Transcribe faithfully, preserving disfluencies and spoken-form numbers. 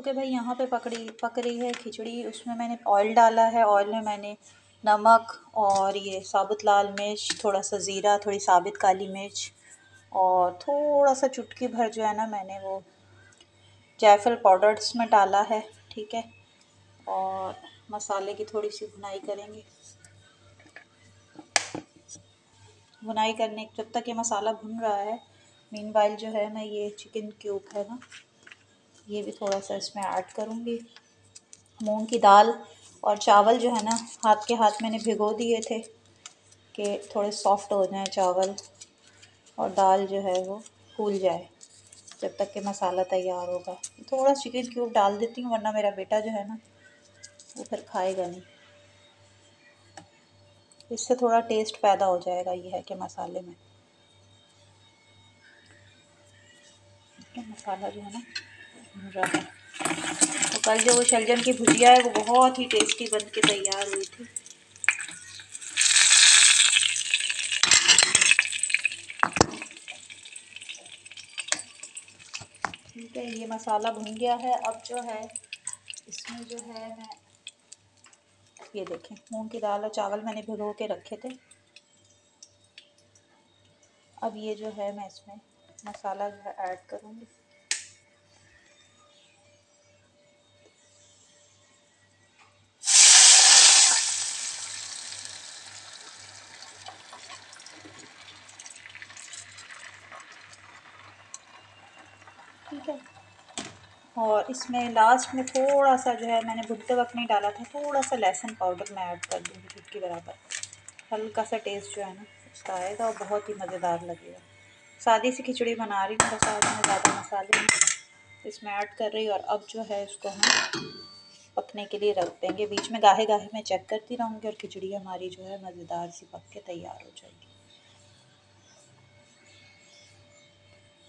कि भाई यहाँ पे पकड़ी पक रही है खिचड़ी। उसमें मैंने ऑयल डाला है, ऑयल में मैंने नमक और ये साबुत लाल मिर्च, थोड़ा सा ज़ीरा, थोड़ी साबित काली मिर्च और थोड़ा सा चुटकी भर जो है ना मैंने वो जायफल पाउडर इसमें डाला है। ठीक है, और मसाले की थोड़ी सी भुनाई करेंगे। भुनाई करने जब तक ये मसाला भुन रहा है, मीनवाइल जो है मैं ये चिकन क्यूब है ना ये भी थोड़ा सा इसमें ऐड करूँगी। मूंग की दाल और चावल जो है ना हाथ के हाथ मैंने भिगो दिए थे कि थोड़े सॉफ्ट हो जाएं चावल और दाल जो है वो फूल जाए जब तक कि मसाला तैयार होगा। थोड़ा चिकन क्यूब डाल देती हूँ वरना मेरा बेटा जो है ना वो फिर खाएगा नहीं। इससे थोड़ा टेस्ट पैदा हो जाएगा ये है कि मसाले में मसाला जो है ना भुन रहा है। तो कल जो वो शलजम की भुजिया है वो बहुत ही टेस्टी बन के तैयार हुई थी। ठीक है, ये मसाला भुन गया है। अब जो है इसमें जो है मैं ये देखें मूंग की दाल और चावल मैंने भिगो के रखे थे। अब ये जो है मैं इसमें मसाला जो है ऐड करूँगी। ठीक है, और इसमें लास्ट में थोड़ा सा जो है मैंने भुनते वक्त नहीं डाला था, थोड़ा सा लहसुन पाउडर मैं ऐड कर दूँगी चुटकी बराबर। हल्का सा टेस्ट जो है ना उसका आएगा और बहुत ही मज़ेदार लगेगा। सादी सी खिचड़ी बना रही हूँ, बस आज मैं ज़्यादा मसाले इसमें ऐड कर रही हूँ। और अब जो है इसको हम पकने के लिए रख देंगे। बीच में गाहे गाहे मैं चेक करती रहूँगी और खिचड़ी हमारी जो है मज़ेदार सी पक के तैयार हो जाएगी।